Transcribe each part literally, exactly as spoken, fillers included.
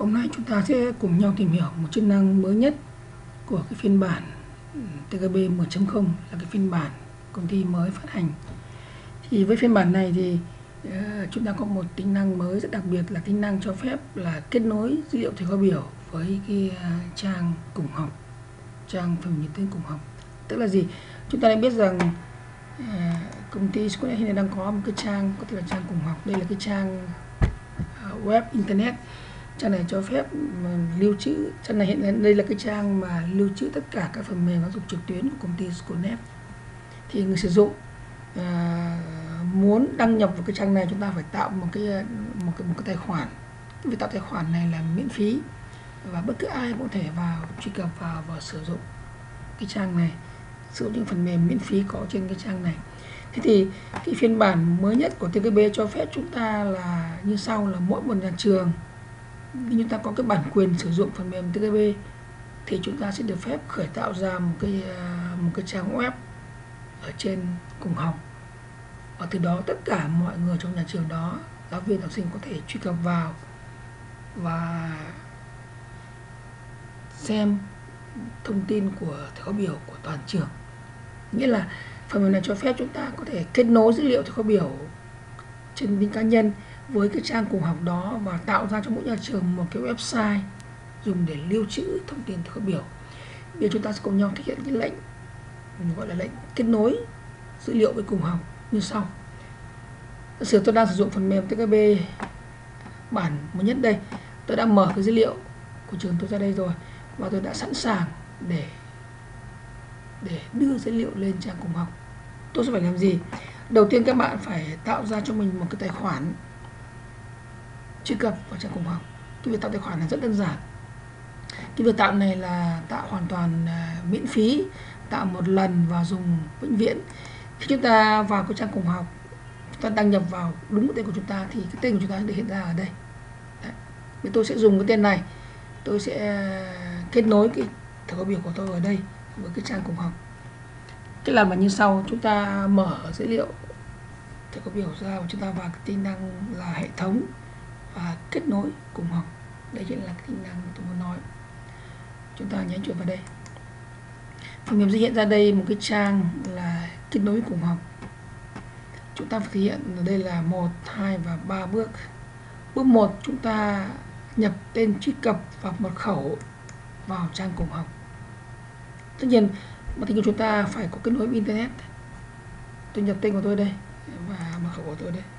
Hôm nay chúng ta sẽ cùng nhau tìm hiểu một chức năng mới nhất của cái phiên bản tê ca bê mười chấm không, là cái phiên bản công ty mới phát hành. Thì với phiên bản này thì uh, chúng ta có một tính năng mới rất đặc biệt, là tính năng cho phép là kết nối dữ liệu thầy khóa biểu với cái uh, trang cùng học, trang phần mềm tin cùng học. Tức là gì? Chúng ta đã biết rằng uh, công ty Square hiện nay đang có một cái trang có thể là trang cùng học. Đây là cái trang uh, web internet. Trang này cho phép lưu trữ, trang này hiện đây là cái trang mà lưu trữ tất cả các phần mềm giáo dục trực tuyến của công ty Sconet. Thì người sử dụng à, muốn đăng nhập vào cái trang này, chúng ta phải tạo một cái một cái, một cái tài khoản. Việc tạo tài khoản này là miễn phí và bất cứ ai cũng có thể vào truy cập vào và sử dụng cái trang này, sử dụng những phần mềm miễn phí có trên cái trang này. Thế thì cái phiên bản mới nhất của tê ca bê cho phép chúng ta là như sau: là mỗi một nhà trường khi chúng ta có cái bản quyền sử dụng phần mềm tê ca bê thì chúng ta sẽ được phép khởi tạo ra một cái một cái trang web ở trên cùng học, và từ đó tất cả mọi người trong nhà trường đó, giáo viên, học sinh có thể truy cập vào và xem thông tin của thầy khóa biểu của toàn trường. Nghĩa là phần mềm này cho phép chúng ta có thể kết nối dữ liệu thầy khóa biểu trên tính cá nhân với cái trang cùng học đó và tạo ra cho mỗi nhà trường một cái website dùng để lưu trữ thông tin thầy khóa biểu. Bây giờ chúng ta sẽ cùng nhau thực hiện cái lệnh mình gọi là lệnh kết nối dữ liệu với cùng học như sau. Giả sử tôi đang sử dụng phần mềm tê ca bê bản mới nhất đây, tôi đã mở cái dữ liệu của trường tôi ra đây rồi và tôi đã sẵn sàng để để đưa dữ liệu lên trang cùng học. Tôi sẽ phải làm gì? Đầu tiên các bạn phải tạo ra cho mình một cái tài khoản truy cập vào trang cùng học. Cái việc tạo tài khoản này rất đơn giản. Cái việc tạo này là tạo hoàn toàn uh, miễn phí, tạo một lần và dùng vĩnh viễn. Khi chúng ta vào cái trang cùng học, chúng ta đăng nhập vào đúng cái tên của chúng ta thì cái tên của chúng ta được hiện ra ở đây. Đấy. Thì tôi sẽ dùng cái tên này, tôi sẽ kết nối cái thầy khóa biểu của tôi ở đây với cái trang cùng học. Cách làm là như sau: chúng ta mở dữ liệu thầy khóa biểu ra và chúng ta vào cái tính năng là hệ thống và kết nối cùng học. Đây chính là cái tính năng tôi muốn nói. Chúng ta nhấn chuột vào đây, phần mềm sẽ hiện ra đây một cái trang là kết nối cùng học. Chúng ta phải thực hiện ở đây là một, hai và ba bước. Bước một, chúng ta nhập tên truy cập và mật khẩu vào trang cùng học. Tất nhiên mật khẩu của chúng ta phải có kết nối với internet. Tôi nhập tên của tôi đây và mật khẩu của tôi đây.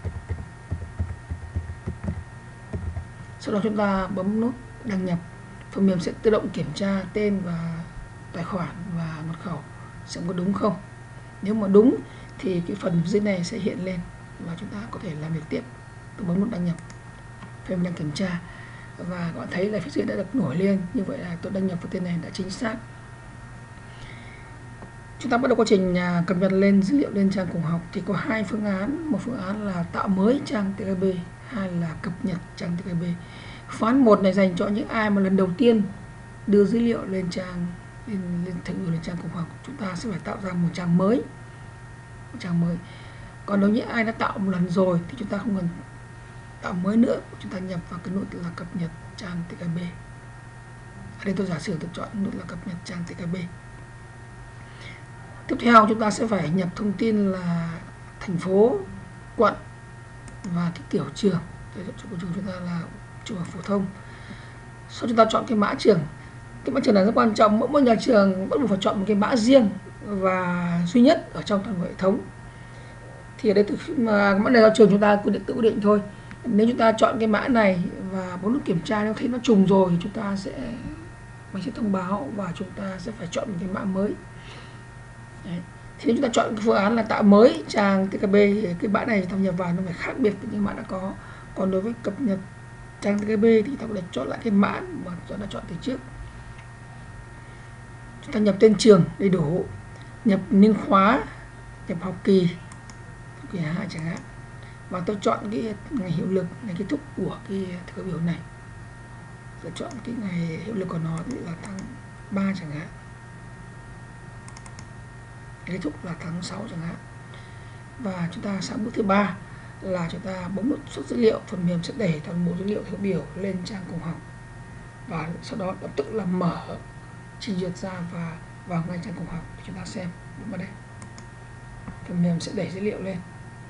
Sau đó chúng ta bấm nút đăng nhập. Phần mềm sẽ tự động kiểm tra tên và tài khoản và mật khẩu xem có đúng không. Nếu mà đúng thì cái phần dưới này sẽ hiện lên và chúng ta có thể làm việc tiếp. Tôi bấm nút đăng nhập, phần mềm đang kiểm tra và các bạn thấy là phía dưới đã được nổi lên. Như vậy là tôi đăng nhập vào tên này đã chính xác. Chúng ta bắt đầu quá trình cập nhật lên dữ liệu lên trang cùng học thì có hai phương án. Một phương án là tạo mới trang tê ca bê, hai là cập nhật trang tê ca bê. Phương án một này dành cho những ai mà lần đầu tiên đưa dữ liệu lên trang lên lên thầy khóa biểu lên trang cùng học. Chúng ta sẽ phải tạo ra một trang mới, một trang mới. Còn nếu như ai đã tạo một lần rồi thì chúng ta không cần tạo mới nữa, chúng ta nhập vào cái nút là cập nhật trang tê ca bê. Ở đây tôi giả sử tôi chọn nút là cập nhật trang tê ca bê. Tiếp theo chúng ta sẽ phải nhập thông tin là thành phố, quận và cái kiểu trường. Của trường chúng ta là trung học phổ thông. Sau chúng ta chọn cái mã trường. Cái mã trường này rất quan trọng. Mỗi một nhà trường bắt buộc phải chọn một cái mã riêng và duy nhất ở trong toàn bộ hệ thống. Thì ở đây từ khi mà mã này là trường chúng ta quyết định tự quyết định thôi. Nếu chúng ta chọn cái mã này và bấm nút kiểm tra, nếu thấy nó trùng rồi thì chúng ta sẽ mình sẽ thông báo và chúng ta sẽ phải chọn một cái mã mới. Đấy. Thì nếu chúng ta chọn cái phương án là tạo mới trang tê ca bê thì cái mã này chúng ta nhập vào nó phải khác biệt với những mã đã có. Còn đối với cập nhật trang tê ca bê thì ta có thể chọn lại cái mã mà chúng ta đã chọn từ trước. Chúng ta nhập tên trường đầy đủ, nhập niên khóa, nhập học kỳ, học kỳ hai chẳng hạn, và tôi chọn cái ngày hiệu lực, ngày kết thúc của cái thầy khóa biểu này. Tôi chọn cái ngày hiệu lực của nó là tháng ba chẳng hạn, kết thúc là tháng sáu chẳng hạn. Và chúng ta sang bước thứ ba là chúng ta bấm nút xuất dữ liệu, phần mềm sẽ đẩy toàn bộ dữ liệu thầy có biểu lên trang cùng học, và sau đó lập tức là mở trình duyệt ra và vào ngay trang cùng học để chúng ta xem. Bấm vào đây, phần mềm sẽ đẩy dữ liệu lên.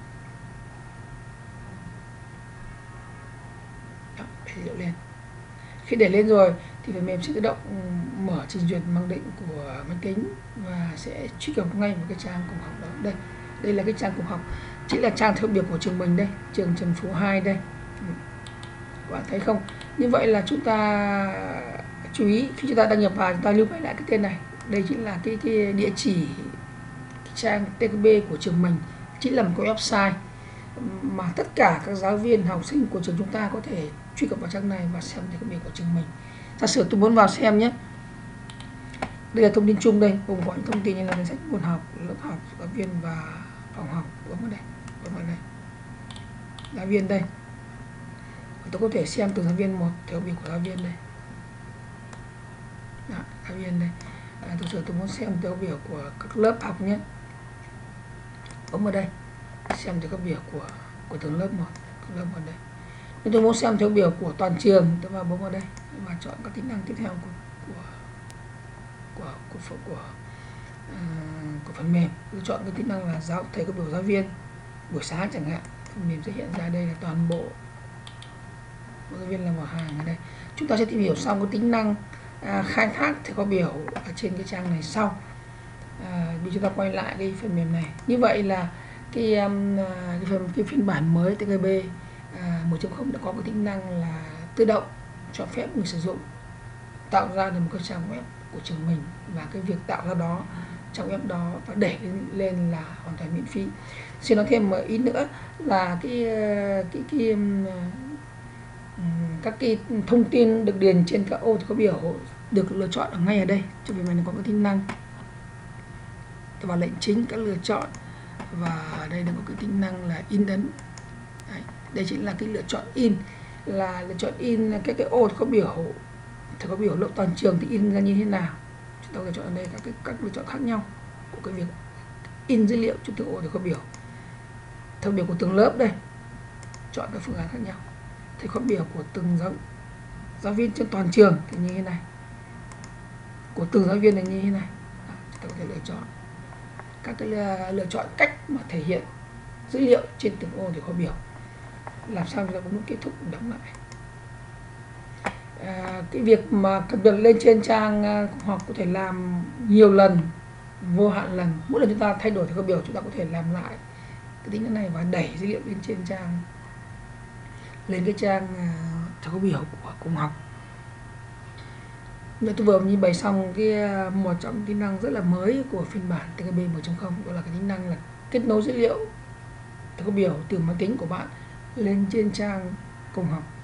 Đó, đẩy dữ liệu lên. Khi để lên rồi thì phần mềm sẽ tự động mở trình duyệt mặc định của máy tính và sẽ truy cập ngay vào cái trang cùng học đó. Đây, đây là cái trang cùng học, chính là trang thầy biểu của trường mình đây, trường Trần Phú hai đây. Các bạn thấy không? Như vậy là chúng ta chú ý khi chúng ta đăng nhập vào, chúng ta lưu lại cái tên này. Đây chính là cái, cái địa chỉ cái trang tê ca bê của trường mình, chính là một cái website mà tất cả các giáo viên, học sinh của trường chúng ta có thể truy cập vào trang này và xem thầy có biểu của trường mình. Giả sử tôi muốn vào xem nhé. Đây là thông tin chung đây, gồm có những thông tin như là danh sách môn học, lớp học, giáo viên và phòng học. Bấm vào đây, bấm vào đây, giáo viên đây. Tôi có thể xem từ giáo viên một, theo biểu của giáo viên đây. Đó, giáo viên đây. À, thực sự tôi muốn xem theo biểu của các lớp học nhé. Bấm vào đây, xem theo các biểu của của từng lớp một, các lớp một đây. Nếu tôi muốn xem theo biểu của toàn trường, tôi vào bấm vào đây và chọn các tính năng tiếp theo của của của của của, của, uh, của phần mềm. Tôi chọn cái tính năng là giáo thầy có biểu giáo viên buổi sáng chẳng hạn, phần mềm sẽ hiện ra đây là toàn bộ giáo viên là một hàng ở đây. Chúng ta sẽ tìm hiểu xong cái tính năng à, khai thác thầy có biểu ở trên cái trang này sau. À, vì chúng ta quay lại cái phần mềm này. Như vậy là cái um, cái, phần, cái phiên bản mới tê ca bê à, một chấm không đã có cái tính năng là tự động cho phép người sử dụng tạo ra được một cái trang web của trường mình, và cái việc tạo ra đó trang web đó và đẩy lên, lên là hoàn toàn miễn phí. Xin nói thêm một ý nữa là cái cái cái um, các cái thông tin được điền trên các ô thầy có biểu được lựa chọn ở ngay ở đây. Cho vì mình có cái tính năng và lệnh chính các lựa chọn, và ở đây là có cái tính năng là in ấn. Đấy, đây chính là cái lựa chọn in, là lựa chọn in các cái ô thầy có biểu thầy có biểu lớp toàn trường thì in ra như thế nào. Chúng ta có thể chọn ở đây các cái các lựa chọn khác nhau của cái việc in dữ liệu trên từng ô thầy có biểu. Thầy biểu của từng lớp đây, chọn các phương án khác nhau. Thầy có biểu của từng giáo giáo viên trên toàn trường thì như thế này, của từng giáo viên là như thế này. Đó, chúng ta có thể lựa chọn các cái lựa chọn cách mà thể hiện dữ liệu trên từng ô thì có biểu. Làm sao chúng ta bấm nút kết thúc, đóng lại. À, cái việc mà cập nhật lên trên trang uh, học có thể làm nhiều lần, vô hạn lần. Mỗi lần chúng ta thay đổi thì có biểu, chúng ta có thể làm lại cái tính năng này và đẩy dữ liệu lên trên trang, lên cái trang uh, thầy có biểu của cùng học. Như tôi vừa nhìn bày xong cái uh, một trong tính năng rất là mới của phiên bản tê ca bê một chấm không, đó là cái tính năng là kết nối dữ liệu thầy có biểu từ máy tính của bạn lên trên trang cùng học.